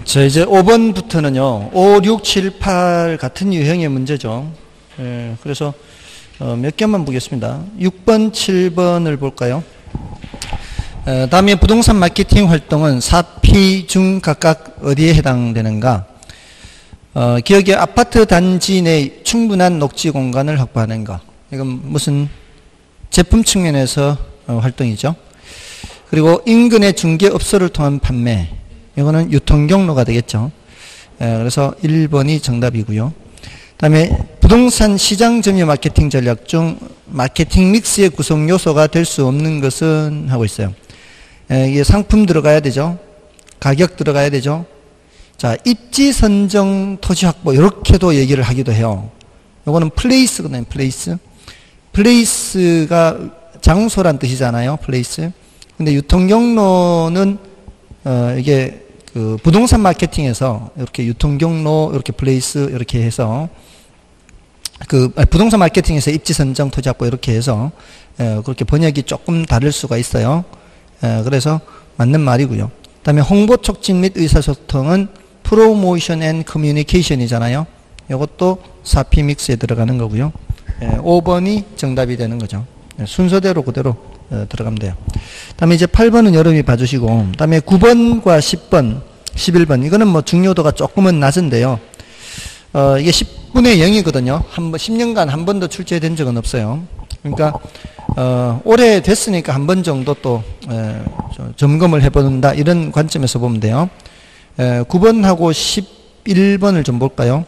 자, 이제 5번부터는요, 5, 6, 7, 8 같은 유형의 문제죠. 그래서 몇 개만 보겠습니다. 6번, 7번을 볼까요? 다음에 부동산 마케팅 활동은 4P 중 각각 어디에 해당되는가? 기억에 아파트 단지 내 충분한 녹지 공간을 확보하는 것. 이건 무슨 제품 측면에서 활동이죠. 그리고 인근의 중개업소를 통한 판매. 이거는 유통경로가 되겠죠. 그래서 1번이 정답이고요. 그 다음에 부동산 시장 점유 마케팅 전략 중 마케팅 믹스의 구성 요소가 될 수 없는 것은 하고 있어요. 이게 상품 들어가야 되죠. 가격 들어가야 되죠. 자, 입지 선정 토지 확보 이렇게도 얘기를 하기도 해요. 이거는 플레이스거든요. 플레이스. 플레이스가 장소란 뜻이잖아요. 플레이스. 근데 유통경로는 이게 그 부동산 마케팅에서 이렇게 유통경로 이렇게 플레이스 이렇게 해서 그 부동산 마케팅에서 입지 선정 토지 확보 이렇게 해서 그렇게 번역이 조금 다를 수가 있어요. 그래서 맞는 말이고요. 그다음에 홍보 촉진 및 의사소통은 프로모션 앤 커뮤니케이션이잖아요. 이것도 4P 믹스에 들어가는 거고요. 5번이 정답이 되는 거죠. 순서대로 그대로 들어가면 돼요. 다음에 이제 8번은 여러분이 봐주시고, 다음에 9번과 10번, 11번, 이거는 뭐 중요도가 조금은 낮은데요. 이게 10분의 0이거든요. 10년간 한 번도 출제된 적은 없어요. 그러니까, 오래 됐으니까 한 번 정도 또, 점검을 해본다, 이런 관점에서 보면 돼요. 9번하고 11번을 좀 볼까요?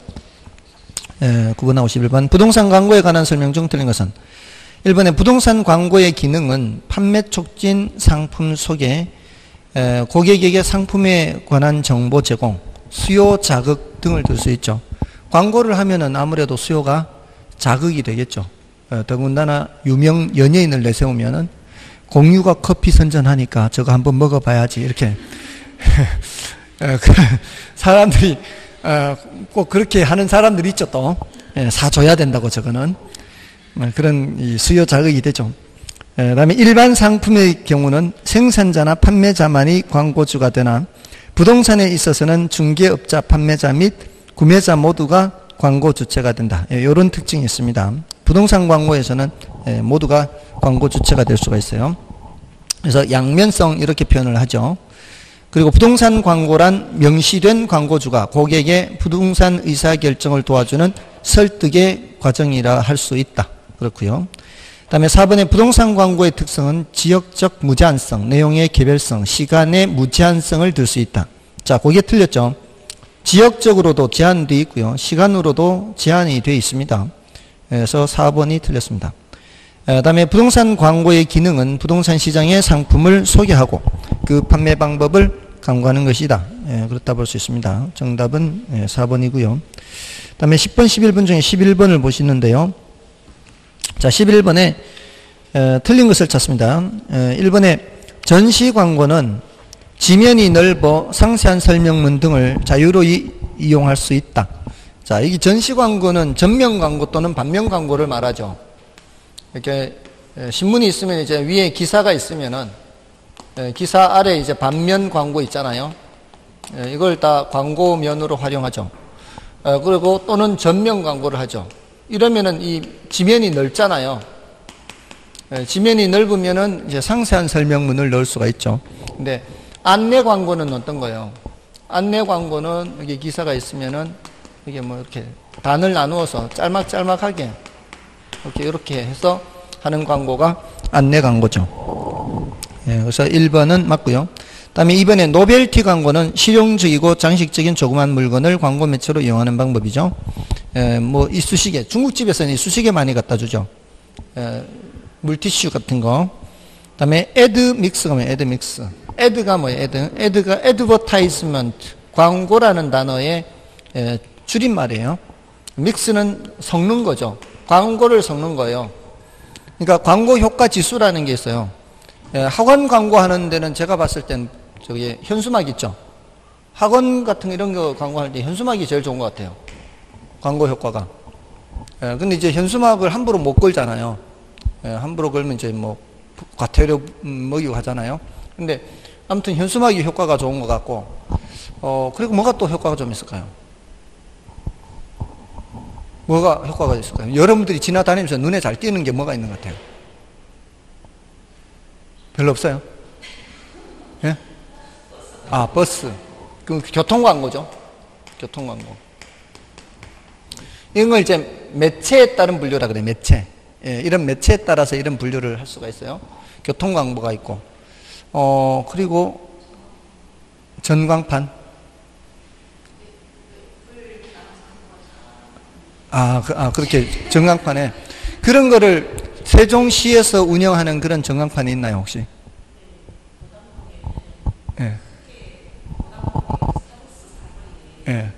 9번하고 11번. 부동산 광고에 관한 설명 중 틀린 것은 1번에 부동산 광고의 기능은 판매 촉진, 상품 소개, 고객에게 상품에 관한 정보 제공, 수요 자극 등을 들 수 있죠. 광고를 하면은 아무래도 수요가 자극이 되겠죠. 더군다나 유명 연예인을 내세우면은 공유가 커피 선전하니까 저거 한번 먹어봐야지 이렇게 사람들이 꼭 그렇게 하는 사람들이 있죠. 또 사줘야 된다고 저거는 그런 이 수요 자극이 되죠. 그다음에 일반 상품의 경우는 생산자나 판매자만이 광고주가 되나 부동산에 있어서는 중개업자, 판매자 및 구매자 모두가 광고 주체가 된다. 이런 특징이 있습니다. 부동산 광고에서는 모두가 광고 주체가 될 수가 있어요. 그래서 양면성 이렇게 표현을 하죠. 그리고 부동산 광고란 명시된 광고주가 고객의 부동산 의사결정을 도와주는 설득의 과정이라 할 수 있다. 그렇고요. 그 다음에 4번의 부동산 광고의 특성은 지역적 무제한성, 내용의 개별성, 시간의 무제한성을 들 수 있다. 자, 그게 틀렸죠. 지역적으로도 제한되어 있고요. 시간으로도 제한이 되어 있습니다. 그래서 4번이 틀렸습니다. 그 다음에 부동산 광고의 기능은 부동산 시장의 상품을 소개하고 그 판매 방법을 강구하는 것이다. 그렇다 볼 수 있습니다. 정답은 4번이고요. 그 다음에 10번, 11번 중에 11번을 보시는데요. 자, 11번에 틀린 것을 찾습니다. 1번에 전시 광고는 지면이 넓어 상세한 설명문 등을 자유로이 이용할 수 있다. 자, 이 전시 광고는 전면 광고 또는 반면 광고를 말하죠. 이렇게 신문이 있으면 이제 위에 기사가 있으면은 기사 아래 이제 반면 광고 있잖아요. 이걸 다 광고면으로 활용하죠. 그리고 또는 전면 광고를 하죠. 이러면은 이 지면이 넓잖아요. 지면이 넓으면은 이제 상세한 설명문을 넣을 수가 있죠. 근데 안내 광고는 어떤 거예요? 안내 광고는 여기 기사가 있으면은 이게 뭐 이렇게 단을 나누어서 짤막짤막하게 이렇게 해서 하는 광고가 안내 광고죠. 그래서 1번은 맞고요. 다음에 2번에 노벨티 광고는 실용적이고 장식적인 조그만 물건을 광고 매체로 이용하는 방법이죠. 뭐 이쑤시개, 중국집에서는 이쑤시개 많이 갖다 주죠. 물티슈 같은 거. 다음에 애드 믹스가 뭐예요? 애드 믹스. 애드가 뭐예요? 애드가 애드버타이즈먼트, 광고라는 단어의 줄임말이에요. 믹스는 섞는 거죠. 광고를 섞는 거예요. 그러니까 광고 효과 지수라는 게 있어요. 학원 광고 하는 데는 제가 봤을 땐 저기 현수막 있죠. 학원 같은 이런 거 광고할 때 현수막이 제일 좋은 것 같아요. 광고 효과가. 근데 이제 현수막을 함부로 못 걸잖아요. 함부로 걸면 이제 뭐 과태료 먹이고 하잖아요. 근데 아무튼 현수막이 효과가 좋은 것 같고, 그리고 뭐가 또 효과가 좀 있을까요? 뭐가 효과가 있을까요? 여러분들이 지나다니면서 눈에 잘 띄는 게 뭐가 있는 것 같아요? 별로 없어요? 예? 아, 버스. 그 교통광고죠. 교통광고. 이런 걸 이제 매체에 따른 분류라 그래요. 매체. 예, 이런 매체에 따라서 이런 분류를 할 수가 있어요. 교통광고가 있고, 그리고 전광판. 그렇게 전광판에 그런 거를 세종시에서 운영하는 그런 전광판이 있나요, 혹시? 예. 예.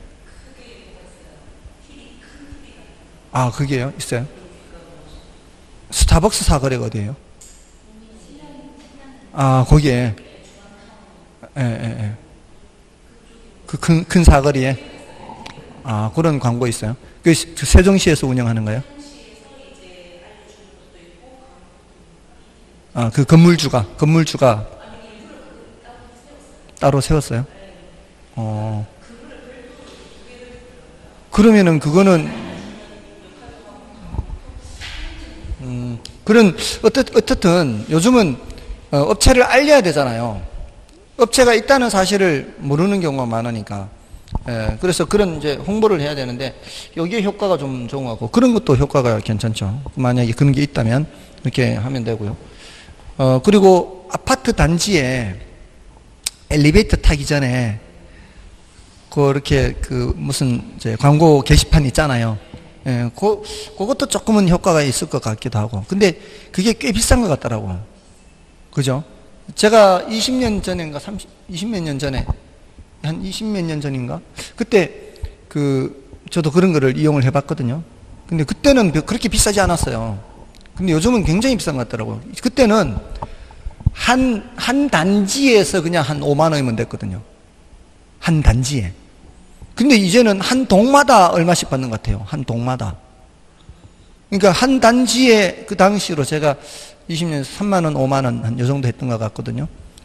그게요? 있어요? 스타벅스 사거리가 어디예요? 거기에. 예. 그 큰 사거리에. 그런 광고 있어요? 그 세종시에서 운영하는 거예요? 그 건물주가 따로 세웠어요? 그러면은 그거는, 어쨌든 요즘은 업체를 알려야 되잖아요. 업체가 있다는 사실을 모르는 경우가 많으니까. 그래서 그런 이제 홍보를 해야 되는데, 여기에 효과가 좀 좋은 것 같고, 그런 것도 효과가 괜찮죠. 만약에 그런 게 있다면, 이렇게 하면 되고요. 그리고 아파트 단지에 엘리베이터 타기 전에, 그렇게 무슨 이제 광고 게시판 있잖아요. 그것도 조금은 효과가 있을 것 같기도 하고. 근데 그게 꽤 비싼 것 같더라고. 그죠? 제가 20년 전인가, 20몇 년 전에, 한 20몇 년 전인가? 그때, 저도 그런 거를 이용을 해봤거든요. 근데 그때는 그렇게 비싸지 않았어요. 근데 요즘은 굉장히 비싼 것 같더라고요. 그때는 한 단지에서 그냥 한 5만 원이면 됐거든요. 한 단지에. 근데 이제는 한 동마다 얼마씩 받는 것 같아요. 한 동마다. 그러니까 한 단지에 그 당시로 제가 20년 3만 원, 5만 원 한 요 정도 했던 것 같거든요.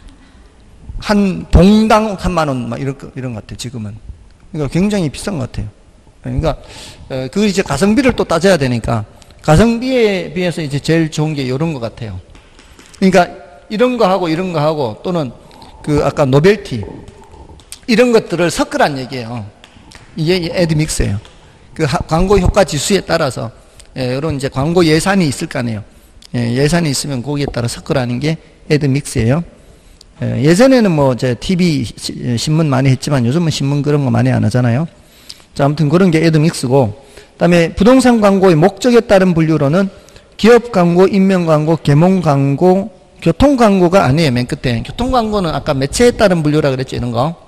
한 동당 3만 원 막 이런 것 같아요. 지금은. 그러니까 굉장히 비싼 것 같아요. 그러니까 그 이제 가성비를 또 따져야 되니까 가성비에 비해서 이제 제일 좋은 게 이런 것 같아요. 그러니까 이런 거 하고 또는 아까 노벨티 이런 것들을 섞으란 얘기예요. 이게 애드믹스예요. 광고 효과 지수에 따라서 이런 이제 광고 예산이 있을 거 아니에요. 예산이 있으면 거기에 따라 섞으라는 게 애드믹스예요. 예전에는 뭐 이제 TV 신문 많이 했지만 요즘은 신문 그런 거 많이 안 하잖아요. 자, 아무튼 그런 게 애드믹스고, 그다음에 부동산 광고의 목적에 따른 분류로는 기업 광고, 인명 광고, 계몽 광고, 교통 광고가 아니에요. 맨 끝에 교통 광고는 아까 매체에 따른 분류라 그랬죠. 이런 거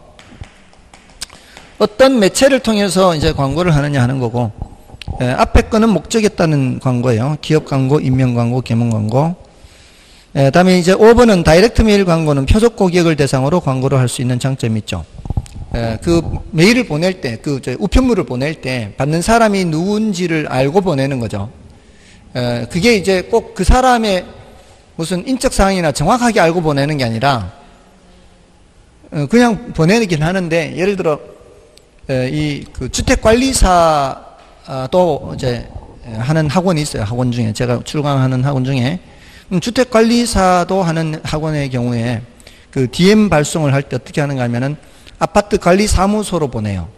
어떤 매체를 통해서 이제 광고를 하느냐 하는 거고, 앞에 거는 목적에 따른 광고예요. 기업 광고, 인명 광고, 계몽 광고. 다음에 이제 5번은 다이렉트 메일 광고는 표적 고객을 대상으로 광고를 할 수 있는 장점이 있죠. 그 메일을 보낼 때, 우편물을 보낼 때 받는 사람이 누군지를 알고 보내는 거죠. 그게 이제 꼭 그 사람의 무슨 인적 사항이나 정확하게 알고 보내는 게 아니라 그냥 보내긴 하는데, 예를 들어 주택관리사도 이제 하는 학원이 있어요. 학원 중에 제가 출강하는 학원 중에 주택관리사도 하는 학원의 경우에 그 DM 발송을 할 때 어떻게 하는가 하면은 아파트 관리 사무소로 보내요.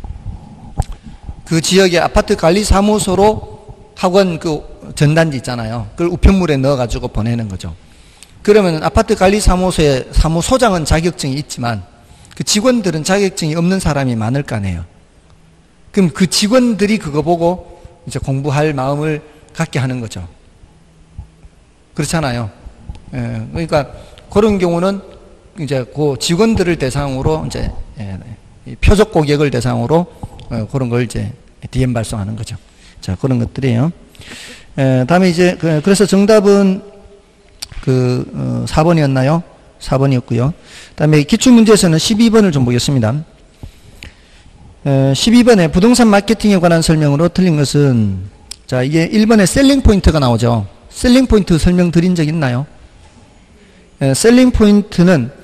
그 지역의 아파트 관리 사무소로 학원 전단지 있잖아요. 그걸 우편물에 넣어가지고 보내는 거죠. 그러면 아파트 관리 사무소의 사무소장은 자격증이 있지만 그 직원들은 자격증이 없는 사람이 많을 거 아니에요. 그럼 그 직원들이 그거 보고 이제 공부할 마음을 갖게 하는 거죠. 그렇잖아요. 그러니까 그런 경우는 이제 그 직원들을 대상으로 이제 표적 고객을 대상으로 그런 걸 이제 DM 발송하는 거죠. 자, 그런 것들이에요. 다음에 이제 그래서 정답은 4번이었나요? 4번이었고요. 다음에 기출문제에서는 12번을 좀 보겠습니다. 12번에 부동산 마케팅에 관한 설명으로 틀린 것은, 자, 이게 1번에 셀링 포인트가 나오죠. 셀링 포인트 설명 드린 적 있나요? 셀링 포인트는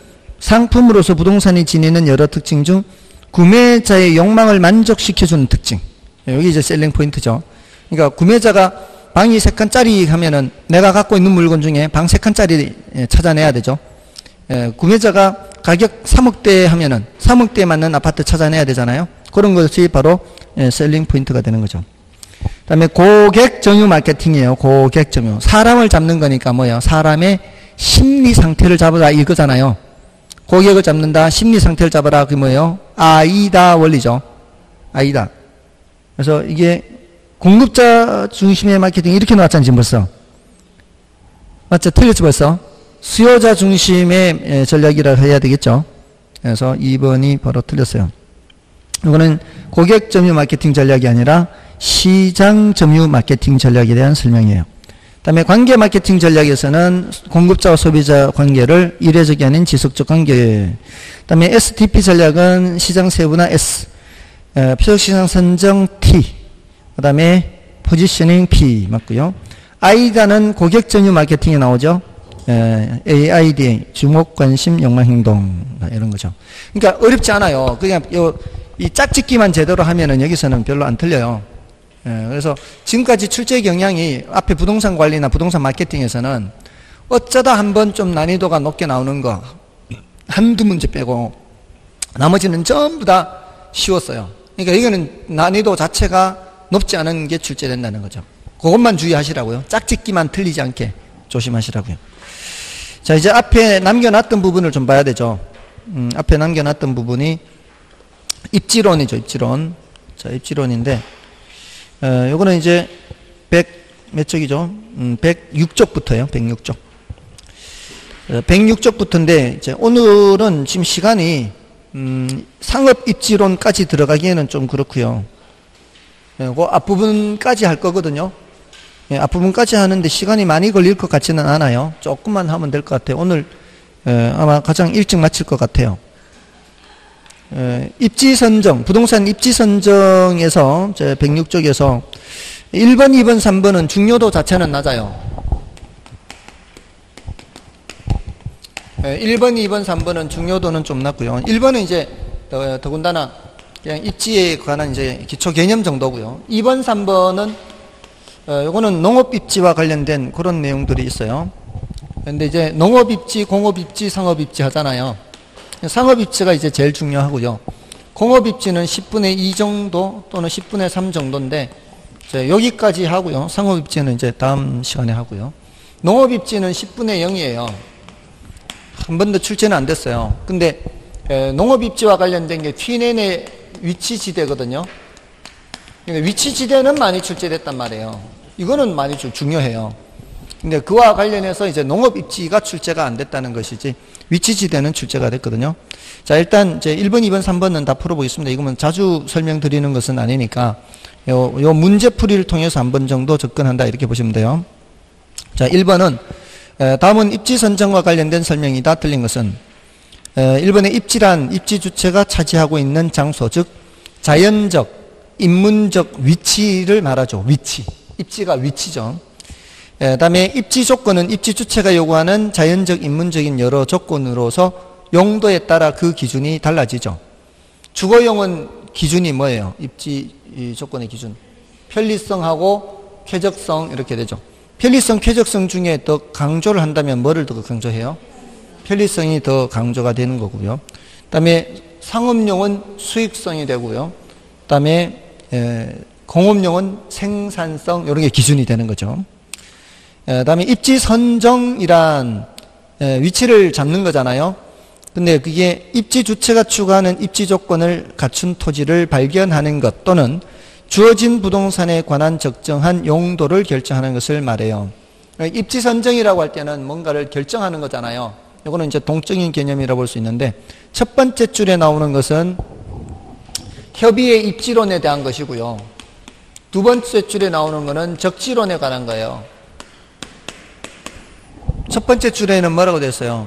상품으로서 부동산이 지니는 여러 특징 중 구매자의 욕망을 만족시켜주는 특징. 여기 이제 셀링 포인트죠. 그러니까 구매자가 방이 3칸짜리 하면은 내가 갖고 있는 물건 중에 방 3칸짜리 찾아내야 되죠. 구매자가 가격 3억대 하면은 3억대에 맞는 아파트 찾아내야 되잖아요. 그런 것이 바로 셀링 포인트가 되는 거죠. 그 다음에 고객 점유 마케팅이에요. 고객 점유. 사람을 잡는 거니까 뭐예요? 사람의 심리 상태를 잡아라 이거잖아요. 고객을 잡는다, 심리 상태를 잡아라. 그게 뭐예요? 아이다 원리죠. 아이다. 그래서 이게 공급자 중심의 마케팅 이렇게 나왔잖아요, 지금 벌써. 맞죠? 틀렸지 벌써? 수요자 중심의 전략이라 해야 되겠죠. 그래서 2번이 바로 틀렸어요. 이거는 고객 점유 마케팅 전략이 아니라 시장 점유 마케팅 전략에 대한 설명이에요. 그 다음에 관계 마케팅 전략에서는 공급자와 소비자 관계를 이례적이 아닌 지속적 관계. 그 다음에 STP 전략은 시장 세분화 S, 표적시장 선정 T, 그 다음에 포지셔닝 P 맞고요. 아이다는 고객 점유 마케팅에 나오죠. AIDA, 주목, 관심, 욕망, 행동 이런 거죠. 그러니까 어렵지 않아요. 그냥 이 짝짓기만 제대로 하면은 여기서는 별로 안 틀려요. 그래서 지금까지 출제 경향이 앞에 부동산 관리나 부동산 마케팅에서는 어쩌다 한번 좀 난이도가 높게 나오는 거 한두 문제 빼고 나머지는 전부 다 쉬웠어요. 그러니까 이거는 난이도 자체가 높지 않은 게 출제된다는 거죠. 그것만 주의하시라고요. 짝짓기만 틀리지 않게 조심하시라고요. 자, 이제 앞에 남겨놨던 부분을 좀 봐야 되죠. 앞에 남겨놨던 부분이 입지론이죠. 입지론. 자, 입지론인데 요거는 이제 100몇 쪽이죠? 106쪽부터예요. 106쪽. 106쪽부터인데 이제 오늘은 지금 시간이 상업 입지론까지 들어가기에는 좀 그렇고요. 그 앞부분까지 할 거거든요. 앞부분까지 하는데 시간이 많이 걸릴 것 같지는 않아요. 조금만 하면 될 것 같아요. 오늘 아마 가장 일찍 마칠 것 같아요. 입지 선정, 부동산 입지 선정에서 106쪽에서 1번, 2번, 3번은 중요도 자체는 낮아요. 1번, 2번, 3번은 중요도는 좀 낮고요. 1번은 이제 더군다나 그냥 입지에 관한 이제 기초 개념 정도고요. 2번, 3번은 요거는 농업 입지와 관련된 그런 내용들이 있어요. 근데 이제 농업 입지, 공업 입지, 상업 입지 하잖아요. 상업 입지가 이제 제일 중요하고요. 공업 입지는 10분의 2 정도 또는 10분의 3 정도인데 여기까지 하고요. 상업 입지는 이제 다음 시간에 하고요. 농업 입지는 10분의 0이에요. 한 번도 출제는 안 됐어요. 근데 농업 입지와 관련된 게 T&N의 위치 지대거든요. 위치 지대는 많이 출제됐단 말이에요. 이거는 많이 중요해요. 근데 그와 관련해서 이제 농업 입지가 출제가 안 됐다는 것이지 위치 지대는 출제가 됐거든요. 자, 일단 이제 1번, 2번, 3번은 다 풀어보겠습니다. 이거는 자주 설명드리는 것은 아니니까 요 문제풀이를 통해서 한 번 정도 접근한다 이렇게 보시면 돼요. 자, 1번은 다음은 입지 선정과 관련된 설명이다. 틀린 것은 1번의 입지란 입지 주체가 차지하고 있는 장소, 즉 자연적, 인문적 위치를 말하죠. 위치. 입지가 위치죠. 다음에 입지 조건은 입지 주체가 요구하는 자연적, 인문적인 여러 조건으로서 용도에 따라 그 기준이 달라지죠. 주거용은 기준이 뭐예요? 입지 조건의 기준. 편리성하고 쾌적성 이렇게 되죠. 편리성, 쾌적성 중에 더 강조를 한다면 뭐를 더 강조해요? 편리성이 더 강조가 되는 거고요. 그 다음에 상업용은 수익성이 되고요. 그 다음에 공업용은 생산성 이런 게 기준이 되는 거죠. 그 다음에 입지 선정이란 위치를 잡는 거잖아요. 근데 그게 입지 주체가 추구하는 입지 조건을 갖춘 토지를 발견하는 것 또는 주어진 부동산에 관한 적정한 용도를 결정하는 것을 말해요. 입지 선정이라고 할 때는 뭔가를 결정하는 거잖아요. 이거는 이제 동적인 개념이라고 볼 수 있는데 첫 번째 줄에 나오는 것은 협의의 입지론에 대한 것이고요. 두 번째 줄에 나오는 것은 적지론에 관한 거예요. 첫 번째 줄에는 뭐라고 됐어요?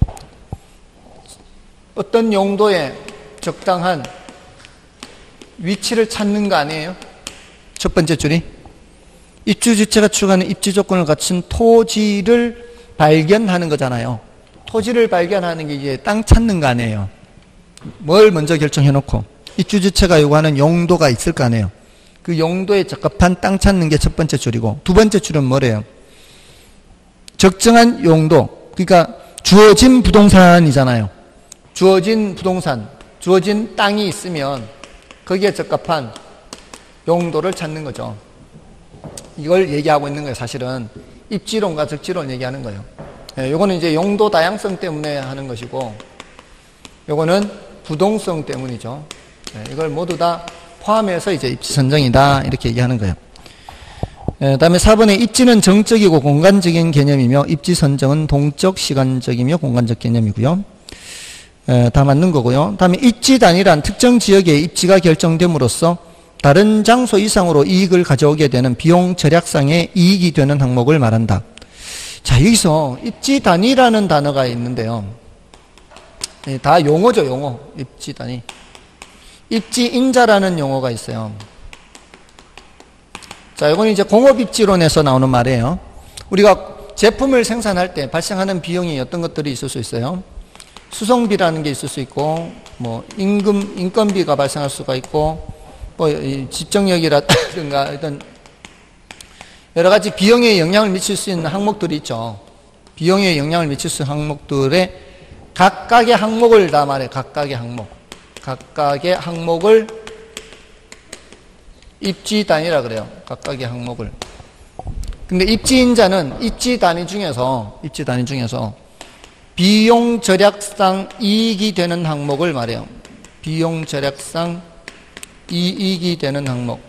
어떤 용도에 적당한 위치를 찾는 거 아니에요? 첫 번째 줄이 입주 주체가 추구하는 입지 조건을 갖춘 토지를 발견하는 거잖아요. 토지를 발견하는 게 이제 땅 찾는 거 아니에요. 뭘 먼저 결정해놓고 입주주체가 요구하는 용도가 있을 거 아니에요. 그 용도에 적합한 땅 찾는 게 첫 번째 줄이고, 두 번째 줄은 뭐래요? 적정한 용도. 그러니까 주어진 부동산이잖아요. 주어진 부동산, 주어진 땅이 있으면 거기에 적합한 용도를 찾는 거죠. 이걸 얘기하고 있는 거예요. 사실은 입지론과 적지론을 얘기하는 거예요. 요거는 이제 용도 다양성 때문에 하는 것이고, 요거는 부동성 때문이죠. 이걸 모두 다 포함해서 이제 입지 선정이다, 이렇게 얘기하는 거예요. 다음에 4번에 입지는 정적이고 공간적인 개념이며 입지 선정은 동적, 시간적이며 공간적 개념이고요. 다 맞는 거고요. 다음에 입지 단위란 특정 지역의 입지가 결정됨으로써 다른 장소 이상으로 이익을 가져오게 되는 비용 절약상의 이익이 되는 항목을 말한다. 자, 여기서 입지 단위라는 단어가 있는데요. 다 용어죠, 용어. 입지 단위. 입지 인자라는 용어가 있어요. 자, 이건 이제 공업입지론에서 나오는 말이에요. 우리가 제품을 생산할 때 발생하는 비용이 어떤 것들이 있을 수 있어요. 수송비라는 게 있을 수 있고, 뭐 인건비가 발생할 수가 있고, 뭐 집정력이라든가 어떤 여러 가지 비용에 영향을 미칠 수 있는 항목들이 있죠. 비용에 영향을 미칠 수 있는 항목들의 각각의 항목을 다 말해. 각각의 항목. 각각의 항목을 입지 단위라 그래요. 각각의 항목을. 근데 입지인자는 입지 단위 중에서 비용 절약상 이익이 되는 항목을 말해요. 비용 절약상 이익이 되는 항목.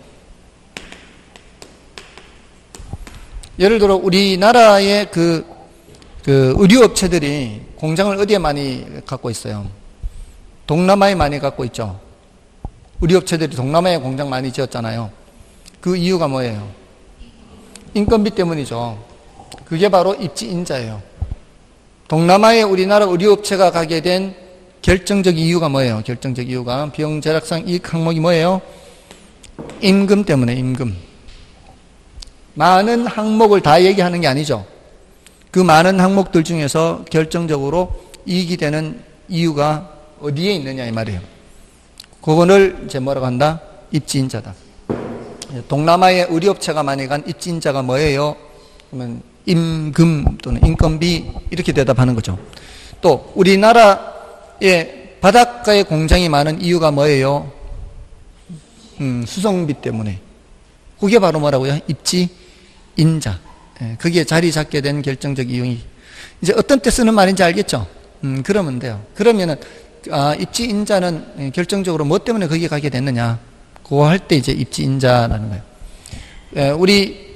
예를 들어 우리나라의 그 의류업체들이 공장을 어디에 많이 갖고 있어요? 동남아에 많이 갖고 있죠. 의류업체들이 동남아에 공장 많이 지었잖아요. 그 이유가 뭐예요? 인건비 때문이죠. 그게 바로 입지인자예요. 동남아에 우리나라 의류업체가 가게 된 결정적 이유가 뭐예요? 결정적 이유가 비용 절약상 이익 항목이 뭐예요? 임금 때문에, 임금. 많은 항목을 다 얘기하는 게 아니죠. 그 많은 항목들 중에서 결정적으로 이익이 되는 이유가 어디에 있느냐 이 말이에요. 그거를 이제 뭐라고 한다? 입지인자다. 동남아의 의류업체가 많이 간 입지인자가 뭐예요? 그러면 임금 또는 인건비 이렇게 대답하는 거죠. 또 우리나라에 바닷가에 공장이 많은 이유가 뭐예요? 수송비 때문에. 그게 바로 뭐라고요? 입지인자. 거기에 자리 잡게 된 결정적 이유이. 이제 어떤 때 쓰는 말인지 알겠죠? 그러면 돼요. 그러면은 입지인자는 결정적으로 뭐 때문에 거기에 가게 됐느냐? 그거 할 때 이제 입지인자라는 거예요. 우리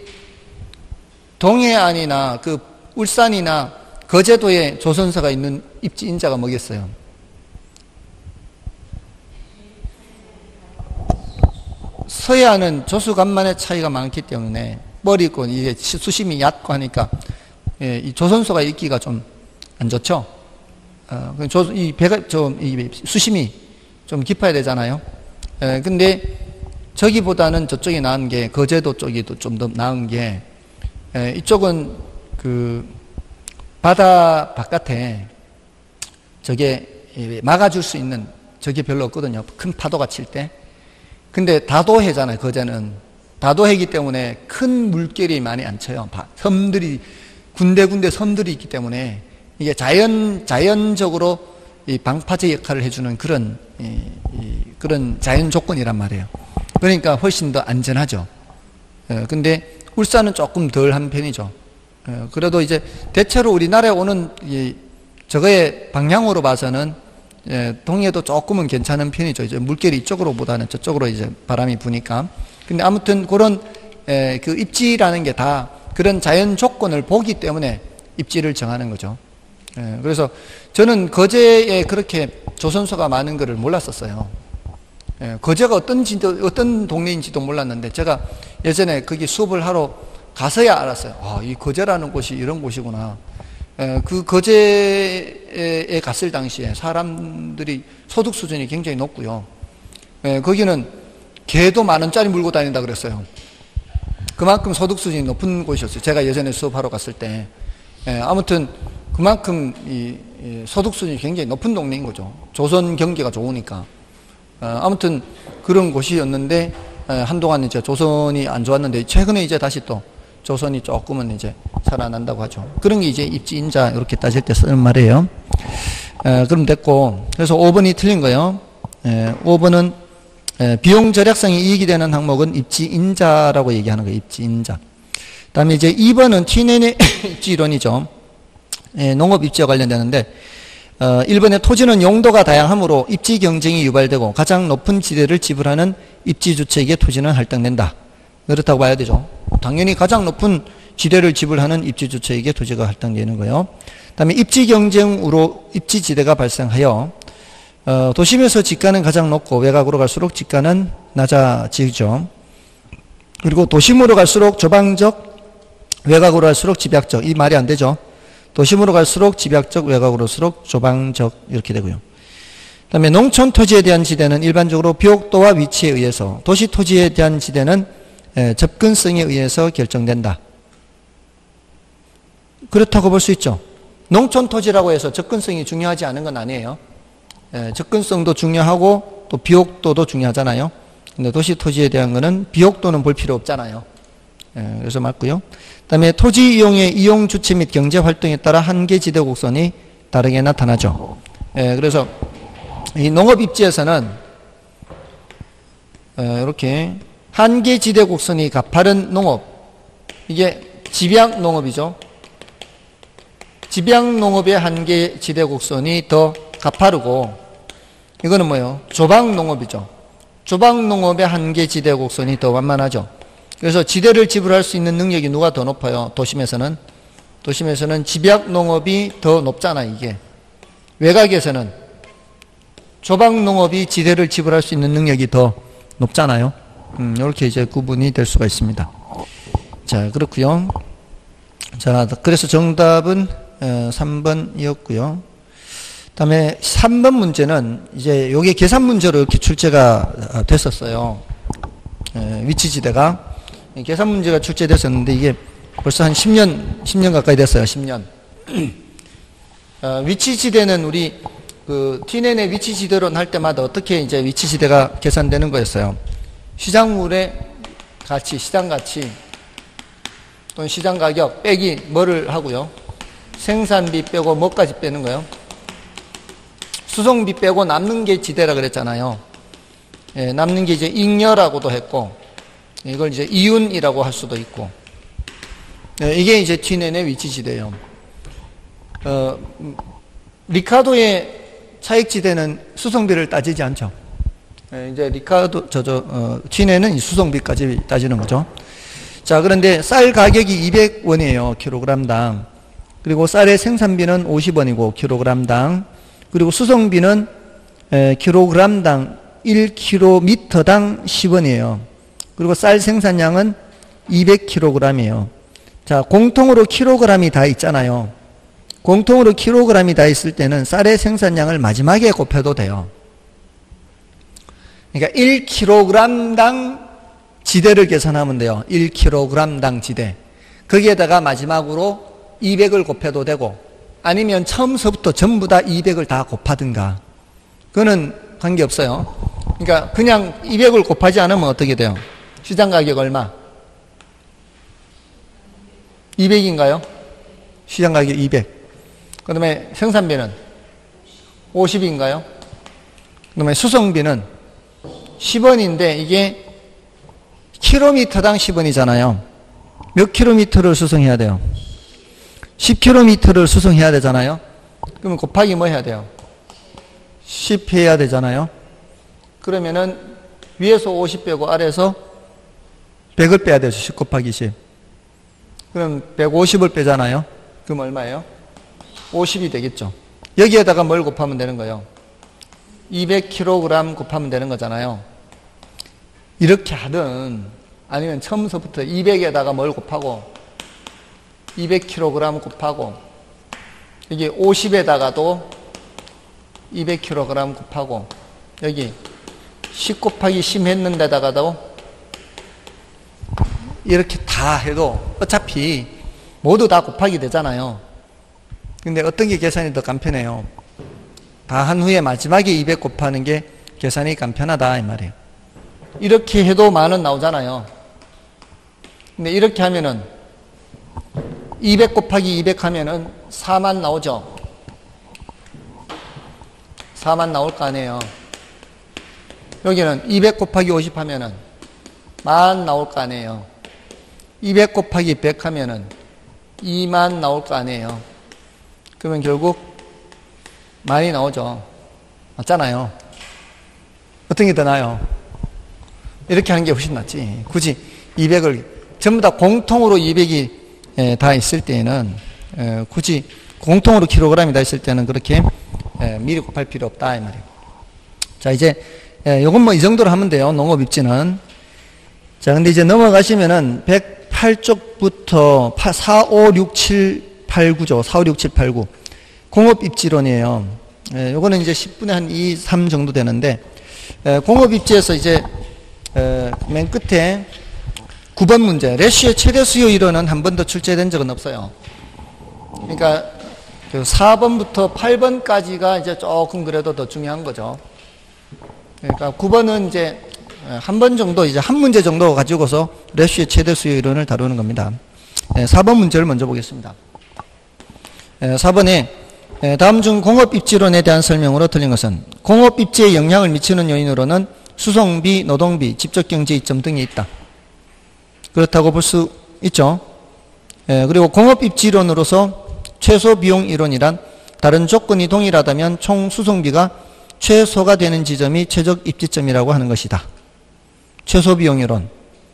동해안이나 그 울산이나 거제도에 조선소가 있는 입지인자가 뭐겠어요? 서해안은 조수간만의 차이가 많기 때문에 뻘이고 이게 수심이 얕고 하니까 이 조선소가 있기가 좀 안 좋죠. 이 배가 이 수심이 좀 깊어야 되잖아요. 근데 저기보다는 저쪽이 나은 게 거제도 쪽이 좀 더 나은 게 이쪽은 그 바다 바깥에 저게 막아줄 수 있는 저게 별로 없거든요. 큰 파도가 칠 때. 근데 다도해잖아요. 거제는 다도해이기 때문에 큰 물결이 많이 안 쳐요. 섬들이 군데군데 섬들이 있기 때문에 이게 자연적으로 이 방파제 역할을 해주는 그런 그런 자연 조건이란 말이에요. 그러니까 훨씬 더 안전하죠. 근데 울산은 조금 덜한 편이죠. 그래도 이제 대체로 우리나라에 오는 저거의 방향으로 봐서는 동해도 조금은 괜찮은 편이죠. 이제 물결이 이쪽으로보다는 저쪽으로 이제 바람이 부니까. 근데 아무튼 그런 그 입지라는 게 다 그런 자연 조건을 보기 때문에 입지를 정하는 거죠. 그래서 저는 거제에 그렇게 조선소가 많은 것을 몰랐었어요. 거제가 어떤 동네인지도 몰랐는데 제가 예전에 거기 수업을 하러 가서야 알았어요. 이 거제라는 곳이 이런 곳이구나. 그 거제에 갔을 당시에 사람들이 소득 수준이 굉장히 높고요. 거기는 개도 10,000원짜리 물고 다닌다 그랬어요. 그만큼 소득 수준이 높은 곳이었어요. 제가 예전에 수업하러 갔을 때. 아무튼 그만큼 소득 수준이 굉장히 높은 동네인 거죠. 조선 경기가 좋으니까. 아무튼 그런 곳이었는데 한동안 이제 조선이 안 좋았는데 최근에 이제 다시 또 조선이 조금은 이제 살아난다고 하죠. 그런 게 이제 입지인자 이렇게 따질 때 쓰는 말이에요. 그럼 됐고, 그래서 5번이 틀린 거예요. 5번은 비용 절약성이 이익이 되는 항목은 입지인자라고 얘기하는 거예요. 입지인자. 다음에 이제 2번은 T낸의 입지이론이죠. 농업 입지와 관련되는데 1번의 토지는 용도가 다양하므로 입지 경쟁이 유발되고 가장 높은 지대를 지불하는 입지 주체에게 토지는 할당된다. 그렇다고 봐야 되죠. 당연히 가장 높은 지대를 지불하는 입지 주체에게 토지가 할당되는 거예요. 그다음에 입지 경쟁으로 입지 지대가 발생하여 도심에서 지가는 가장 높고 외곽으로 갈수록 지가는 낮아지죠. 그리고 도심으로 갈수록 조방적, 외곽으로 갈수록 집약적. 이 말이 안 되죠. 도심으로 갈수록 집약적, 외곽으로 갈수록 조방적 이렇게 되고요. 그 다음에 농촌 토지에 대한 지대는 일반적으로 비옥도와 위치에 의해서, 도시 토지에 대한 지대는 접근성에 의해서 결정된다. 그렇다고 볼 수 있죠. 농촌 토지라고 해서 접근성이 중요하지 않은 건 아니에요. 접근성도 중요하고 또 비옥도도 중요하잖아요. 근데 도시 토지에 대한 거는 비옥도는 볼 필요 없잖아요. 그래서 맞고요. 그 다음에 토지 이용의 이용 주체 및 경제 활동에 따라 한계 지대 곡선이 다르게 나타나죠. 그래서 이 농업 입지에서는 이렇게 한계 지대 곡선이 가파른 농업, 이게 집약 농업이죠. 집약 농업의 한계 지대 곡선이 더 가파르고, 이거는 뭐예요? 조방 농업이죠. 조방 농업의 한계 지대 곡선이 더 완만하죠. 그래서 지대를 지불할 수 있는 능력이 누가 더 높아요? 도심에서는 집약 농업이 더 높잖아, 이게. 외곽에서는 조방 농업이 지대를 지불할 수 있는 능력이 더 높잖아요. 이렇게 이제 구분이 될 수가 있습니다. 자, 그렇고요. 자, 그래서 정답은 3번이었고요. 그다음에 3번 문제는 이제 요게 계산 문제로 이렇게 출제가 됐었어요. 위치지대가 계산 문제가 출제됐었는데 이게 벌써 한 10년 가까이 됐어요. 10년. 위치지대는 우리 그 T낸의 위치지대론 할 때마다 어떻게 이제 위치지대가 계산되는 거였어요. 시장물의 가치, 시장 가치 또는 시장 가격 빼기 뭐를 하고요. 생산비 빼고 뭐까지 빼는 거예요? 수송비 빼고 남는 게 지대라 그랬잖아요. 남는 게 이제 잉여라고도 했고, 이걸 이제 이윤이라고 할 수도 있고, 이게 이제 T낸의 위치지대예요. 리카도의 차익지대는 수송비를 따지지 않죠. 이제 리카도 T낸은 수송비까지 따지는 거죠. 자, 그런데 쌀 가격이 200원이에요. 킬로그램당. 그리고 쌀의 생산비는 50원이고 킬로그램당. 그리고 수송비는 킬로그램당 1km당 10원이에요. 그리고 쌀 생산량은 200kg이에요. 자, 공통으로 킬로그램이 다 있잖아요. 공통으로 킬로그램이 다 있을 때는 쌀의 생산량을 마지막에 곱해도 돼요. 그러니까 1kg당 지대를 계산하면 돼요. 1kg당 지대. 거기에다가 마지막으로 200을 곱해도 되고, 아니면 처음서부터 전부 다 200을 다 곱하든가. 그거는 관계없어요. 그러니까 그냥 200을 곱하지 않으면 어떻게 돼요? 시장 가격 얼마? 200인가요? 시장 가격 200. 그 다음에 생산비는 50인가요? 그 다음에 수송비는 10원인데 이게 킬로미터당 10원이잖아요. 몇 킬로미터를 수송해야 돼요? 10km를 수송해야 되잖아요. 그러면 곱하기 뭐 해야 돼요? 10 해야 되잖아요. 그러면은 위에서 50 빼고 아래에서 100을 빼야 되죠. 10 곱하기 10. 그럼 150을 빼잖아요. 그럼 얼마예요? 50이 되겠죠. 여기에다가 뭘 곱하면 되는 거예요? 200kg 곱하면 되는 거잖아요. 이렇게 하든 아니면 처음서부터 200에다가 뭘 곱하고 200kg 곱하고 여기 50에다가도 200kg 곱하고 여기 10 곱하기 10 했는데다가도 이렇게 다 해도 어차피 모두 다 곱하기 되잖아요. 근데 어떤 게 계산이 더 간편해요? 다 한 후에 마지막에 200 곱하는 게 계산이 간편하다 이 말이에요. 이렇게 해도 10,000원 나오잖아요. 근데 이렇게 하면은 200 곱하기 200 하면은 4만 나오죠. 4만 나올 거 아니에요. 여기는 200 곱하기 50 하면은 10,000 나올 거 아니에요. 200 곱하기 100 하면은 20,000 나올 거 아니에요. 그러면 결국 많이 나오죠. 맞잖아요. 어떤 게 더 나아요? 이렇게 하는 게 훨씬 낫지. 굳이 200을 전부 다 공통으로 200이 다 있을 때에는 굳이 공통으로 킬로그램이 다 있을 때는 그렇게 미리 곱할 필요 없다 이 말이에요. 자, 이제 요건 뭐 이 정도로 하면 돼요. 농업 입지는. 자, 근데 이제 넘어가시면은 108쪽부터 4, 5, 6, 7, 8, 9죠. 4, 5, 6, 7, 8, 9. 공업 입지론이에요. 요거는 이제 10분의 한 2, 3 정도 되는데 공업 입지에서 이제 맨 끝에 9번 문제, 레시오의 최대 수요 이론은 한 번도 출제된 적은 없어요. 그러니까 4번부터 8번까지가 이제 조금 그래도 더 중요한 거죠. 그러니까 9번은 이제 한 번 정도, 이제 한 문제 정도 가지고서 레시오의 최대 수요 이론을 다루는 겁니다. 4번 문제를 먼저 보겠습니다. 4번에 다음 중 공업 입지론에 대한 설명으로 틀린 것은 공업 입지에 영향을 미치는 요인으로는 수송비, 노동비, 직접 경제 이점 등이 있다. 그렇다고 볼 수 있죠. 그리고 공업 입지론으로서 최소 비용 이론이란 다른 조건이 동일하다면 총 수송비가 최소가 되는 지점이 최적 입지점이라고 하는 것이다. 최소 비용 이론.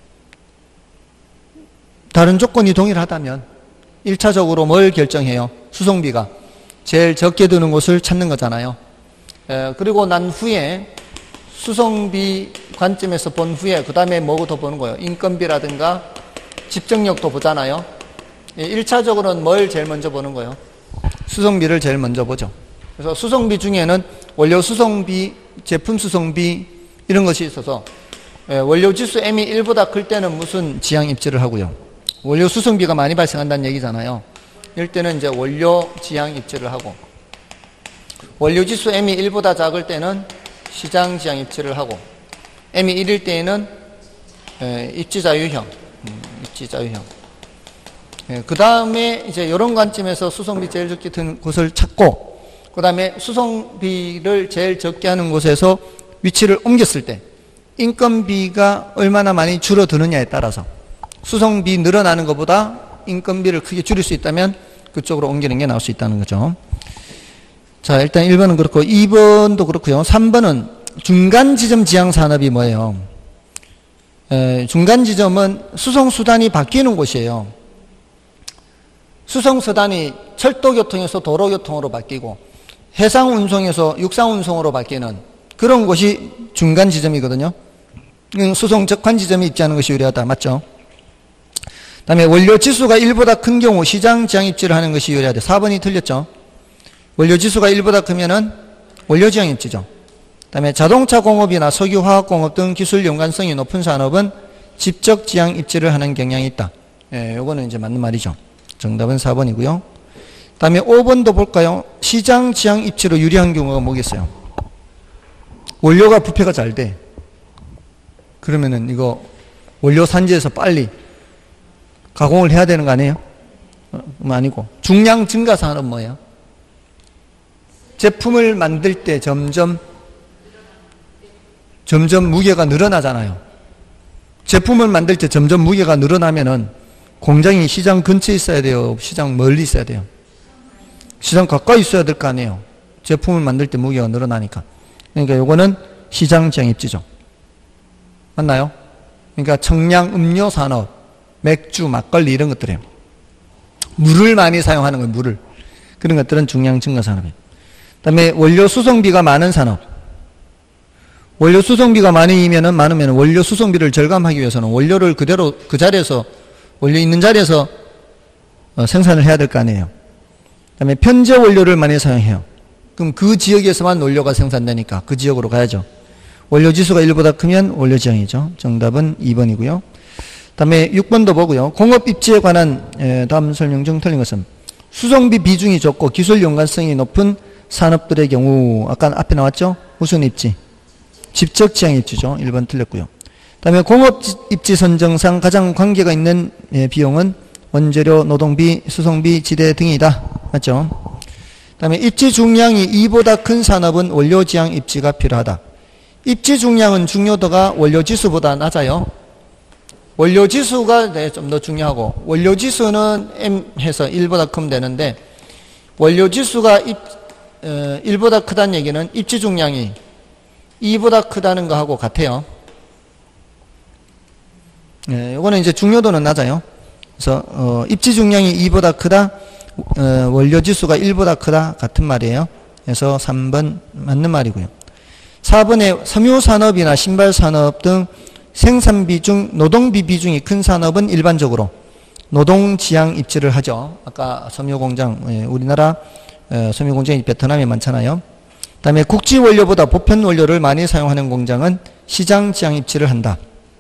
다른 조건이 동일하다면 1차적으로 뭘 결정해요? 수송비가 제일 적게 드는 곳을 찾는 거잖아요. 그리고 난 후에 수송비 관점에서 본 후에 그 다음에 뭐고 더 보는 거예요? 인건비라든가 집정력도 보잖아요. 1차적으로는 뭘 제일 먼저 보는 거예요? 수송비를 제일 먼저 보죠. 그래서 수송비 중에는 원료 수송비, 제품 수송비 이런 것이 있어서 원료 지수 M이 1보다 클 때는 무슨 지향 입지를 하고요. 원료 수송비가 많이 발생한다는 얘기잖아요. 이럴 때는 이제 원료 지향 입지를 하고, 원료 지수 M이 1보다 작을 때는 시장 지향 입지를 하고, M이 1일 때에는 입지 자유형, 입지 자유형. 그 다음에 이제 이런 관점에서 수송비 제일 적게 드는 곳을 찾고, 그 다음에 수송비를 제일 적게 하는 곳에서 위치를 옮겼을 때 인건비가 얼마나 많이 줄어드느냐에 따라서 수송비 늘어나는 것보다 인건비를 크게 줄일 수 있다면 그쪽으로 옮기는 게 나올 수 있다는 거죠. 자, 일단 1번은 그렇고 2번도 그렇고요. 3번은 중간 지점 지향 산업이 뭐예요? 중간 지점은 수송수단이 바뀌는 곳이에요. 수송수단이 철도교통에서 도로교통으로 바뀌고 해상운송에서 육상운송으로 바뀌는 그런 곳이 중간 지점이거든요. 수송 적환 지점이 있지 않은 것이 유리하다. 맞죠? 그 다음에 원료 지수가 1보다 큰 경우 시장 지향 입지를 하는 것이 유리하다. 4번이 틀렸죠. 원료 지수가 1보다 크면은 원료 지향 입지죠. 그 다음에 자동차 공업이나 석유 화학 공업 등 기술 연관성이 높은 산업은 직접 지향 입지를 하는 경향이 있다. 요거는 이제 맞는 말이죠. 정답은 4번이고요. 그 다음에 5번도 볼까요? 시장 지향 입지로 유리한 경우가 뭐겠어요? 원료가 부패가 잘 돼. 그러면은 이거 원료 산지에서 빨리 가공을 해야 되는 거 아니에요? 아니고. 중량 증가 산업은 뭐예요? 제품을 만들 때 점점 무게가 늘어나잖아요. 제품을 만들 때 점점 무게가 늘어나면은 공장이 시장 근처에 있어야 돼요? 시장 멀리 있어야 돼요? 시장 가까이 있어야 될 거 아니에요? 제품을 만들 때 무게가 늘어나니까. 그러니까 요거는 시장 지향 입지죠. 맞나요? 그러니까 청량 음료 산업, 맥주, 막걸리 이런 것들이에요. 물을 많이 사용하는 거예요. 물을. 그런 것들은 중량 증가 산업이에요. 그 다음에 원료 수송비가 많은 산업. 원료 수송비가 많으면 원료 수송비를 절감하기 위해서는 원료를 그대로 그 자리에서 원료 있는 자리에서 생산을 해야 될 거 아니에요. 그 다음에 편제 원료를 많이 사용해요. 그럼 그 지역에서만 원료가 생산되니까 그 지역으로 가야죠. 원료 지수가 1보다 크면 원료 지향이죠. 정답은 2번이고요. 그 다음에 6번도 보고요. 공업 입지에 관한 다음 설명 중 틀린 것은 수송비 비중이 적고 기술 연관성이 높은 산업들의 경우 아까 앞에 나왔죠? 무슨 입지? 직접 지향 입지죠. 1번 틀렸고요. 그다음에 공업 입지 선정상 가장 관계가 있는 비용은 원재료, 노동비, 수송비, 지대 등이다. 맞죠? 그다음에 입지 중량이 2보다 큰 산업은 원료 지향 입지가 필요하다. 입지 중량은 중요도가 원료 지수보다 낮아요. 원료 지수가 좀 더 중요하고, 원료 지수는 M 해서 1보다 크면 되는데, 원료 지수가 1보다 크다는 얘기는 입지 중량이 2보다 크다는 거하고 같아요. 이거는 이제 중요도는 낮아요. 그래서 입지 중량이 2보다 크다, 원료 지수가 1보다 크다 같은 말이에요. 그래서 3번 맞는 말이고요. 4번에 섬유산업이나 신발산업 등 생산비 중 노동비 비중이 큰 산업은 일반적으로 노동지향 입지를 하죠. 아까 섬유공장, 우리나라 섬유공장이 베트남에 많잖아요. 그 다음에 국지원료보다 보편원료를 많이 사용하는 공장은 시장지향 입지를 한다.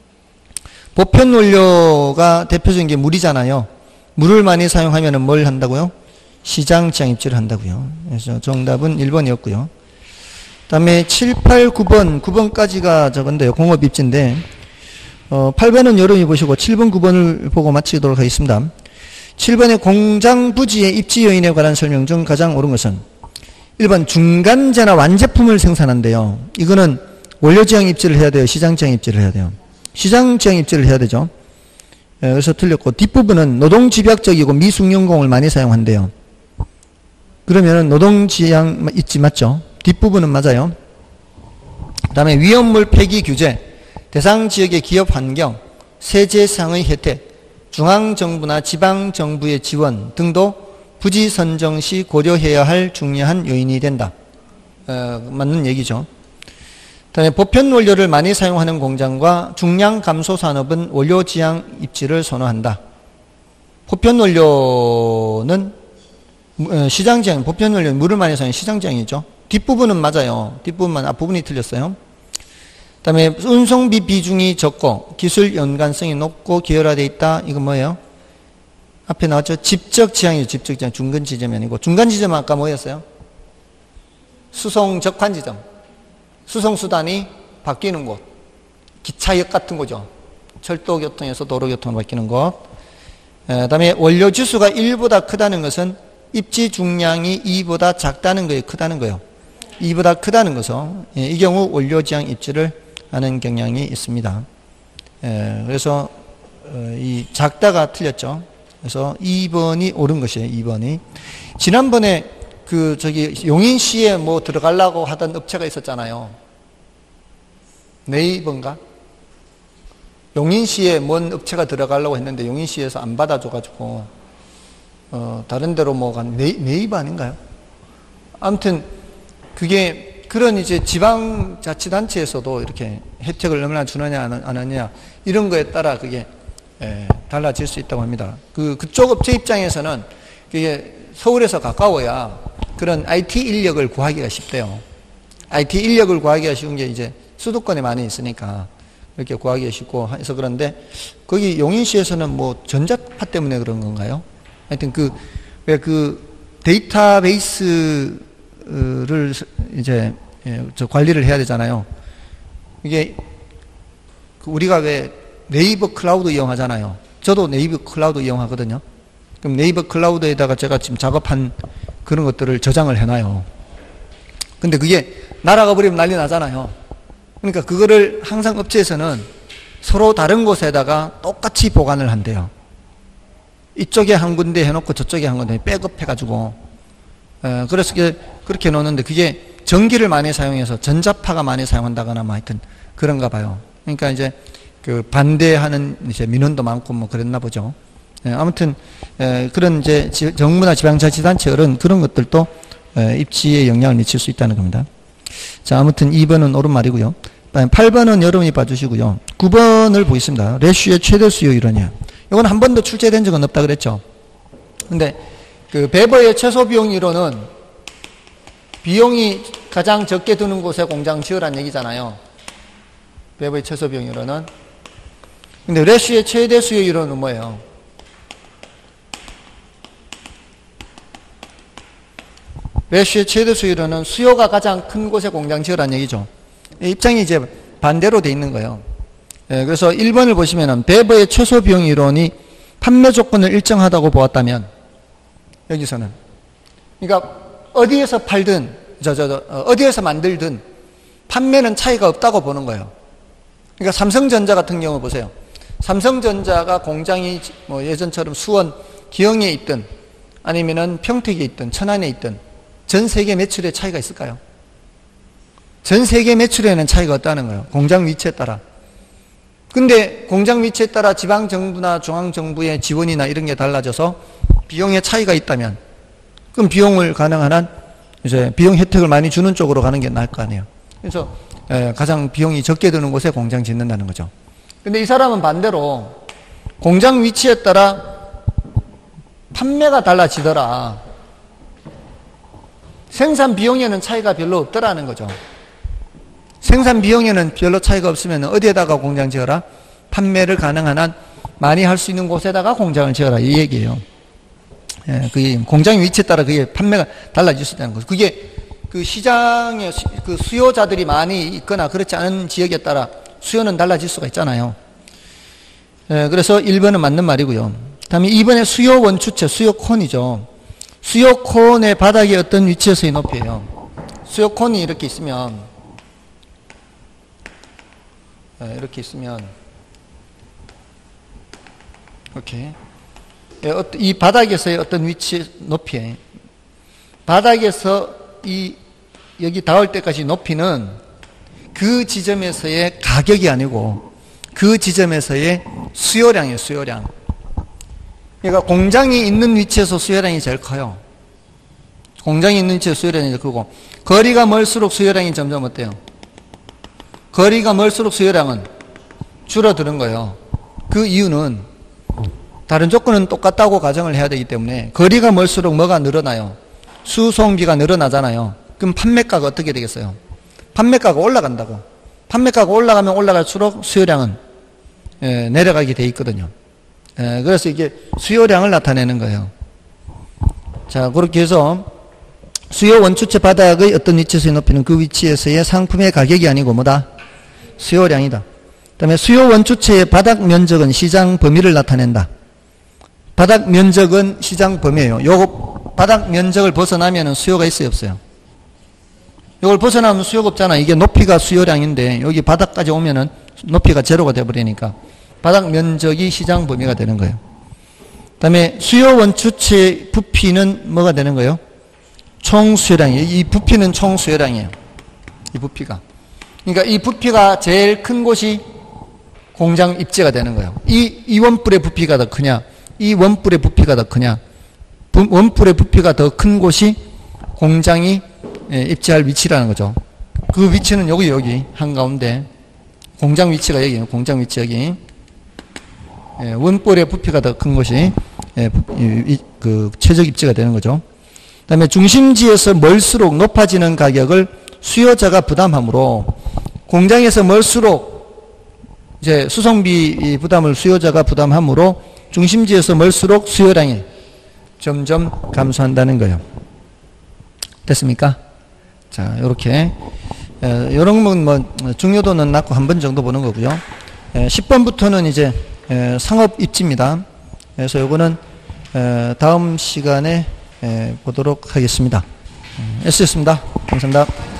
보편원료가 대표적인 게 물이잖아요. 물을 많이 사용하면 뭘 한다고요? 시장지향 입지를 한다고요. 그래서 정답은 1번이었고요. 그 다음에 7, 8, 9번, 9번까지가 저건데요. 공업 입지인데 8번은 여러분이 보시고 7번, 9번을 보고 마치도록 하겠습니다. 7번의 공장 부지의 입지 요인에 관한 설명 중 가장 옳은 것은 1번 중간재나 완제품을 생산한대요. 이거는 원료지향 입지를 해야 돼요? 시장지향 입지를 해야 돼요? 시장지향 입지를 해야 되죠. 그래서 틀렸고, 뒷부분은 노동집약적이고 미숙련공을 많이 사용한대요. 그러면 노동지향 입지 맞죠? 뒷부분은 맞아요. 그 다음에 위험물 폐기 규제, 대상 지역의 기업 환경, 세제상의 혜택, 중앙정부나 지방정부의 지원 등도 부지 선정 시 고려해야 할 중요한 요인이 된다. 맞는 얘기죠. 그다음에 보편 원료를 많이 사용하는 공장과 중량 감소 산업은 원료 지향 입지를 선호한다. 보편 원료는 시장 지향, 보편 원료는 물을 많이 사용하는 시장 지향이죠. 뒷부분은 맞아요. 뒷부분만, 앞부분이 틀렸어요. 그 다음에 운송비 비중이 적고 기술 연관성이 높고 계열화되어 있다. 이건 뭐예요? 앞에 나왔죠? 집적 지향이죠. 집적 지향. 중간 지점이 아니고. 중간 지점은 아까 뭐였어요? 수송 적환 지점. 수송수단이 바뀌는 곳. 기차역 같은 거죠. 철도교통에서 도로교통으로 바뀌는 곳. 그 다음에 원료 지수가 1보다 크다는 것은 입지 중량이 2보다 작다는 거예요? 크다는 거예요? 2보다 크다는 것은 이 경우 원료 지향 입지를 하는 경향이 있습니다. 그래서 이 작다가 틀렸죠. 그래서 2번이 옳은 것이에요. 2번이. 지난번에 용인시에 뭐 들어가려고 하던 업체가 있었잖아요. 네이버인가? 용인시에 뭔 업체가 들어가려고 했는데 용인시에서 안 받아줘가지고 다른 데로 뭐 간 네이버 아닌가요? 아무튼 그게 그런 이제 지방자치단체에서도 이렇게 혜택을 얼마나 주느냐 안 하느냐 이런 거에 따라 그게 달라질 수 있다고 합니다. 그쪽 업체 입장에서는 그게 서울에서 가까워야 그런 IT 인력을 구하기가 쉽대요. IT 인력을 구하기가 쉬운 게 이제 수도권에 많이 있으니까 이렇게 구하기가 쉽고 해서 그런데 거기 용인시에서는 뭐 전자파 때문에 그런 건가요? 하여튼 왜 데이터베이스를 이제 관리를 해야 되잖아요. 이게 우리가 왜 네이버 클라우드 이용하잖아요. 저도 네이버 클라우드 이용하거든요. 그럼 네이버 클라우드에다가 제가 지금 작업한 그런 것들을 저장을 해놔요. 근데 그게 날아가 버리면 난리 나잖아요. 그러니까 그거를 항상 업체에서는 서로 다른 곳에다가 똑같이 보관을 한대요. 이쪽에 한 군데 해놓고 저쪽에 한 군데 백업해가지고 그래서 그렇게 해놓는데 그게 전기를 많이 사용해서 전자파가 많이 사용한다거나 뭐 하여튼 그런가 봐요. 그러니까 이제 반대하는 이제 민원도 많고 뭐 그랬나 보죠. 아무튼 그런 이제 정부나 지방자치단체들은 그런 것들도 입지에 영향을 미칠 수 있다는 겁니다. 자, 아무튼 2번은 옳은 말이고요. 8번은 여러분이 봐주시고요. 9번을 보겠습니다. 레슈의 최대 수요 이론이야. 이건 한 번도 출제된 적은 없다 그랬죠. 근데 베버의 최소 비용 이론은 비용이 가장 적게 드는 곳에 공장 지으란 얘기잖아요. 베버의 최소 비용 이론은. 근데 레슈의 최대 수요 이론은 뭐예요? 매수의 최대 수요로는 수요가 가장 큰 곳에 공장 지으라는 얘기죠. 입장이 이제 반대로 돼 있는 거예요. 그래서 1번을 보시면은 배버의 최소 비용 이론이 판매 조건을 일정하다고 보았다면, 여기서는 그러니까 어디에서 팔든 어디에서 만들든 판매는 차이가 없다고 보는 거예요. 그러니까 삼성전자 같은 경우 보세요. 삼성전자가 공장이 뭐 예전처럼 수원, 기흥에 있든 아니면은 평택에 있든 천안에 있든 전 세계 매출에 차이가 있을까요? 전 세계 매출에는 차이가 없다는 거예요. 공장 위치에 따라. 근데 공장 위치에 따라 지방정부나 중앙정부의 지원이나 이런 게 달라져서 비용에 차이가 있다면, 그럼 비용을 가능한 한 이제 비용 혜택을 많이 주는 쪽으로 가는 게 나을 거 아니에요. 그래서 가장 비용이 적게 드는 곳에 공장 짓는다는 거죠. 근데 이 사람은 반대로 공장 위치에 따라 판매가 달라지더라. 생산 비용에는 차이가 별로 없더라는 거죠. 생산 비용에는 별로 차이가 없으면 어디에다가 공장 지어라? 판매를 가능한 한 많이 할 수 있는 곳에다가 공장을 지어라, 이 얘기예요. 그게 공장 위치에 따라 그게 판매가 달라질 수 있다는 거죠. 그게 그 시장에 그 수요자들이 많이 있거나 그렇지 않은 지역에 따라 수요는 달라질 수가 있잖아요. 그래서 1번은 맞는 말이고요. 다음에 2번에 수요 원추체, 수요 콘이죠. 수요 콘의 바닥이 어떤 위치에서의 높이예요. 수요 콘이 이렇게 있으면, 이렇게 이 바닥에서의 어떤 위치 높이에, 바닥에서 여기 닿을 때까지 높이는 그 지점에서의 가격이 아니고 그 지점에서의 수요량이에요. 수요량. 그러니까 공장이 있는 위치에서 수요량이 제일 커요. 공장이 있는 위치에서 수요량이 제일 크고, 거리가 멀수록 수요량이 점점 어때요? 거리가 멀수록 수요량은 줄어드는 거예요. 그 이유는 다른 조건은 똑같다고 가정을 해야 되기 때문에, 거리가 멀수록 뭐가 늘어나요? 수송비가 늘어나잖아요. 그럼 판매가가 어떻게 되겠어요? 판매가가 올라간다고. 판매가가 올라가면 올라갈수록 수요량은 내려가게 돼 있거든요. 그래서 이게 수요량을 나타내는 거예요. 자, 그렇게 해서 수요 원추체 바닥의 어떤 위치에서의 높이는 그 위치에서의 상품의 가격이 아니고 뭐다? 수요량이다. 그 다음에 수요 원추체의 바닥 면적은 시장 범위를 나타낸다. 바닥 면적은 시장 범위예요. 요거 바닥 면적을 벗어나면 수요가 있어요, 없어요? 이걸 벗어나면 수요가 없잖아. 이게 높이가 수요량인데 여기 바닥까지 오면은 높이가 제로가 돼버리니까 바닥 면적이 시장 범위가 되는 거예요. 그 다음에 수요 원추체 부피는 뭐가 되는 거예요? 총 수요량이에요. 이 부피는 총 수요량이에요. 이 부피가. 그러니까 이 부피가 제일 큰 곳이 공장 입지가 되는 거예요. 이 원뿔의 부피가 더 크냐, 이 원뿔의 부피가 더 크냐, 원뿔의 부피가 더 큰 곳이 공장이 입지할 위치라는 거죠. 그 위치는 여기 한가운데 공장 위치가 여기예요. 공장 위치 여기. 원뿔의 부피가 더 큰 곳이 그 최적 입지가 되는 거죠. 그 다음에 중심지에서 멀수록 높아지는 가격을 수요자가 부담하므로, 공장에서 멀수록 이제 수송비 부담을 수요자가 부담하므로 중심지에서 멀수록 수요량이 점점 감소한다는 거예요. 됐습니까? 자, 요렇게 요런 건 뭐 중요도는 낮고 한 번 정도 보는 거고요. 10번부터는 이제 상업 입지입니다. 그래서 요거는 다음 시간에 보도록 하겠습니다. S였습니다. 감사합니다.